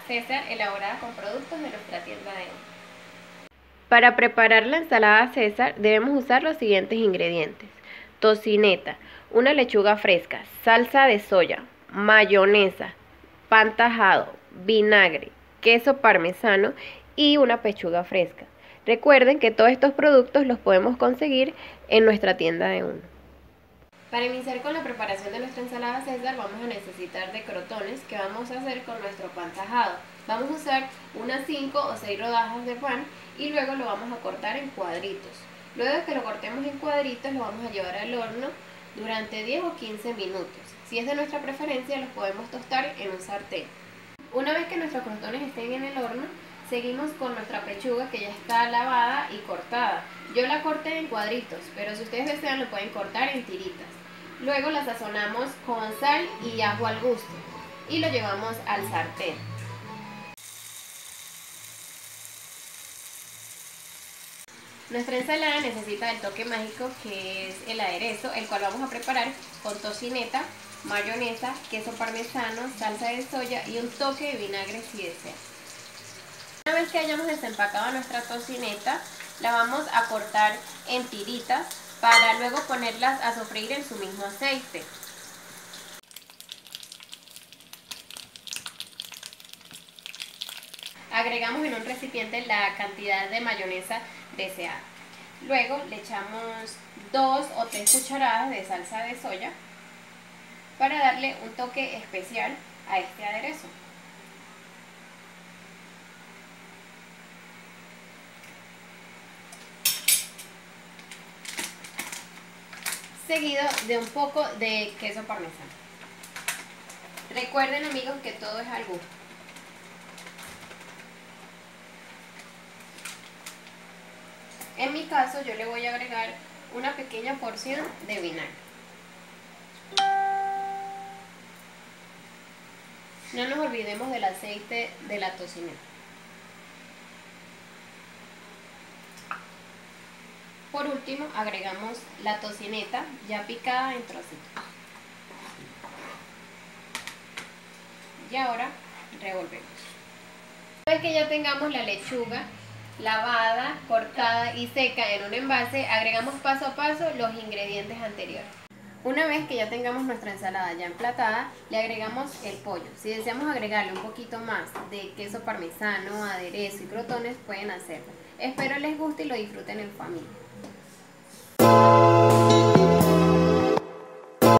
César, elaborada con productos de nuestra tienda de hoy. Para preparar la ensalada César debemos usar los siguientes ingredientes: tocineta, una lechuga fresca, salsa de soya, mayonesa, pan tajado, vinagre, queso parmesano y una pechuga fresca. Recuerden que todos estos productos los podemos conseguir en nuestra tienda de uno. Para iniciar con la preparación de nuestra ensalada César vamos a necesitar de crotones que vamos a hacer con nuestro pan tajado. Vamos a usar unas 5 o 6 rodajas de pan y luego lo vamos a cortar en cuadritos. Luego de que lo cortemos en cuadritos lo vamos a llevar al horno durante 10 o 15 minutos. Si es de nuestra preferencia los podemos tostar en un sartén. Una vez que nuestros crotones estén en el horno, seguimos con nuestra pechuga que ya está lavada y cortada. Yo la corté en cuadritos, pero si ustedes desean lo pueden cortar en tiritas. Luego la sazonamos con sal y ajo al gusto y lo llevamos al sartén. Nuestra ensalada necesita el toque mágico que es el aderezo, el cual vamos a preparar con tocineta, mayonesa, queso parmesano, salsa de soya y un toque de vinagre si desean. Una vez que hayamos desempacado nuestra tocineta, la vamos a cortar en tiritas para luego ponerlas a sofreír en su mismo aceite. Agregamos en un recipiente la cantidad de mayonesa deseada. Luego le echamos 2 o 3 cucharadas de salsa de soya para darle un toque especial a este aderezo. Seguido de un poco de queso parmesano. Recuerden, amigos, que todo es al gusto. En mi caso yo le voy a agregar una pequeña porción de vinagre. No nos olvidemos del aceite de la tocineta. Por último agregamos la tocineta ya picada en trocitos. Y ahora revolvemos. Una vez que ya tengamos la lechuga lavada, cortada y seca en un envase, agregamos paso a paso los ingredientes anteriores. Una vez que ya tengamos nuestra ensalada ya emplatada, le agregamos el pollo. Si deseamos agregarle un poquito más de queso parmesano, aderezo y crotones, pueden hacerlo. Espero les guste y lo disfruten en familia.